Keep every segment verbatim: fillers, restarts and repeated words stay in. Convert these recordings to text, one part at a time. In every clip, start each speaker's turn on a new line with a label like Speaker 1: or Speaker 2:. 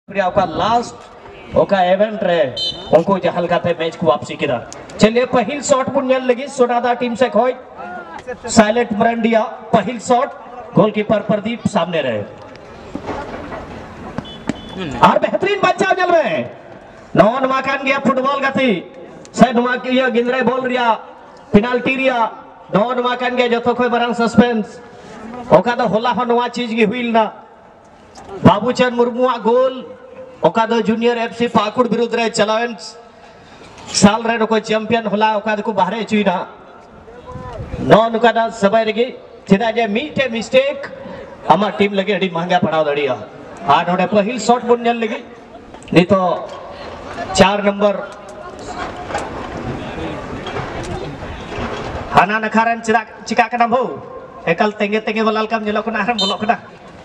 Speaker 1: प्रिया का लास्ट ओका इवेंट रे उनको जहल गाते मैच को वापसी किया। चलिए पहल शॉट बुनियाल लगी सोनादा टीम से खोई साइलेंट मरंडिया पहल शॉट गोलकीपर प्रदीप सामने रहे और बेहतरीन बच्चा जल में नौन माकान गया फुटबॉल गति से नुमा किया गिंदरे बोल रिया पेनाल्टी रिया नौन माकान गया जो तो कोई बरंग सस्पेंस ओका तो होला हो नवा चीज की हुई ना बाबूचंद मुर्मुआ गोल ओका दो जूनियर एफसी पाकुड़ विरुद्ध रे चलावेन साल रे को चैंपियन होला ओका को बाहरे चुईना नॉन ओका दा सबय रेगी चिदा जे मीटे मिस्टेक हमार टीम लगे अड़ी महंगा पड़ाव दड़िया आ नोडे पहिल शॉट बुनियल लगी नहीं तो चार नंबर हाना नखारन चिदा चिका कना भो एकल तेंगे तेंगे बोलाल काम जलो कना हरम बोलो कना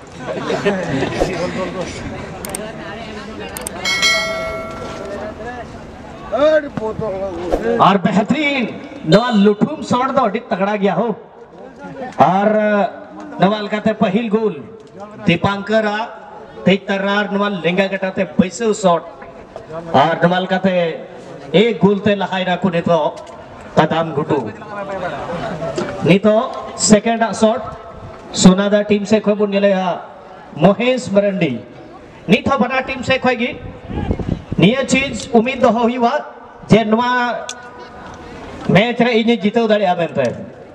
Speaker 1: और बेहतरीन नवाल लुठुम शॉट दो अड़ी तगड़ा गया हो और नवाल कहते पहिल गोल दीपांकर आ तेतरार नवाल लेंगा गटाते पैसे शॉट और नवाल कहते एक गोल ते लहाई ना कुने तो कदम घुटू नहीं तो सेकंड शॉट सोनादा टीम से खोई बुनिले हा मोहेश मरंडी नहीं तो बना टीम से खोईगी निया चीज उम्मीद दो हुई वा जे नवा मैच रे इने जीतो दड़े आबेंते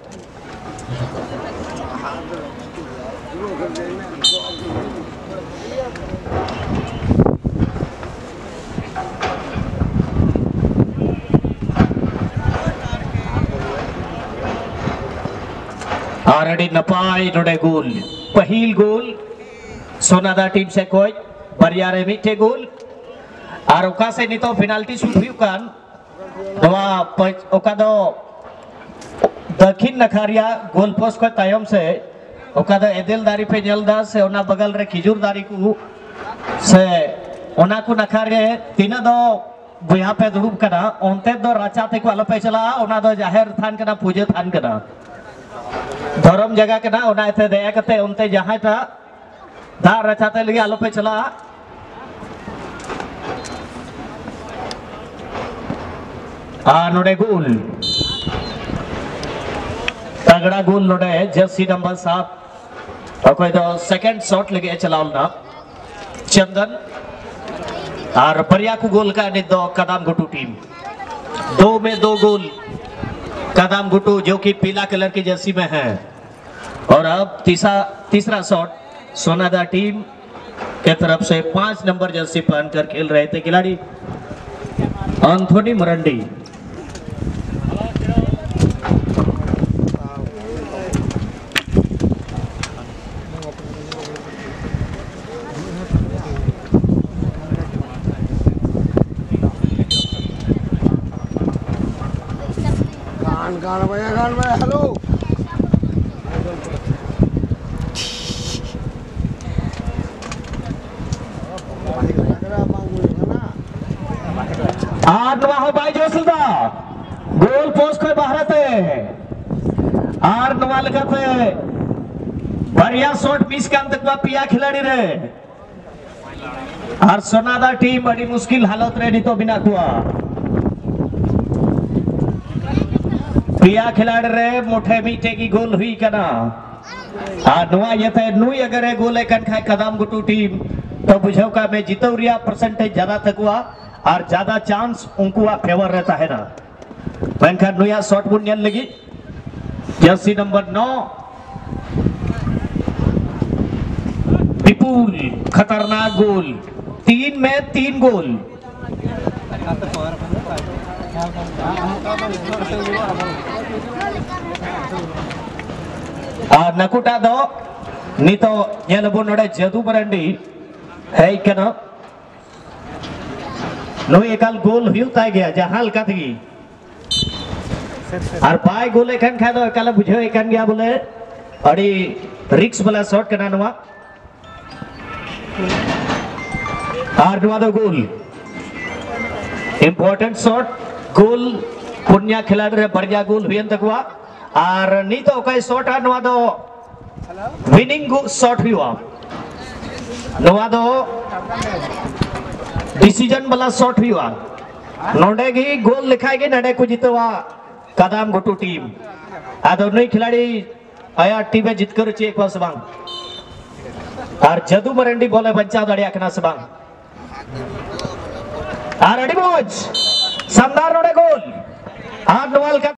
Speaker 1: आरडी नपाई नोडे गोल पहिल गोल सोनादा टीम से कोई बरियारे मीठे गोल और ओका से नहीं तो पेनाल्टी शूट हुई कान नवा ओका दो दक्षिण नखारिया गोल पोस्ट को तायम से ओका दो एदेल दारी पे जलदा से ओना बगल रे खिजूर दारी को से ओना को नखारे तीन दो बुया पे दुड़ुब कना ओनते दो राचा ते को आलो पे चला ओना दो जाहिर थान कना पूजे थान कना धर्म जगह के ना ओना इते दया कते उनते जहां ता दा रचाते लगे आलो पे चला आ नोडे गोल तगड़ा गोल नोडे जर्सी नंबर सात और कोई तो सेकंड शॉट लगे चलाओ ना चंदन और परिया को गोल का ने दो कदम गुटू टीम दो में दो गोल कदम गुटू जो कि पीला कलर की जर्सी में है और अब तीसरा तीसरा शॉट सोनादा टीम के तरफ से पांच नंबर जर्सी पहनकर खेल रहे थे खिलाड़ी एंथोनी मरंडी
Speaker 2: गान भैया गान भैया हेलो
Speaker 1: आठ नवा भाई जोसुदा गोल पोस्ट को बाहर थे आर नवा लगाते बढ़िया शॉट मिस का अंत को पिया खिलाड़ी रे और सोनादा टीम बड़ी मुश्किल हालत रे नहीं तो बिना हुआ पिया खिलाड़ी रे मोटे मीठे की गोल हुई कना आ नुआ ये थे नुई अगर है गोल एकन खाए कदम गुटू टीम तो बुझो का मैं जीतो रिया परसेंटेज ज्यादा थकुआ और ज्यादा चांस उनको फेवर रहता है ना बैंकर नुया शॉट बुनियाल लगी जर्सी नंबर नौ विपुल खतरनाक गोल तीन में तीन गोल और नकुटा दो नहीं तो ये लोगों ने जदू मरंडी है क्या नो एकल गोल हुआ गया जहां हल्का थी और पाए गोल एकन खा दो एकल बुझे एकन गया बोले अड़ी रिक्स वाला शॉट करना नुआ और नुआ दो गोल इंपॉर्टेंट शॉट गोल पुण्या खिलाड़ी रे बढ़िया गोल हुई तकवा और नहीं तो कोई शॉट नुआ दो विनिंग शॉट हुआ नवा दो डिसीजन वाला शॉट हुआ नोडे की गोल लिखाई गई नडे को जितवा कदम घुटू टीम आदो नई खिलाड़ी आया टीम जितकर चे एक सबंग और जदू मरंडी बोले बच्चा दड़िया कना सबंग और अड़ी मोज शानदार नोडे गोल आठ नवाल का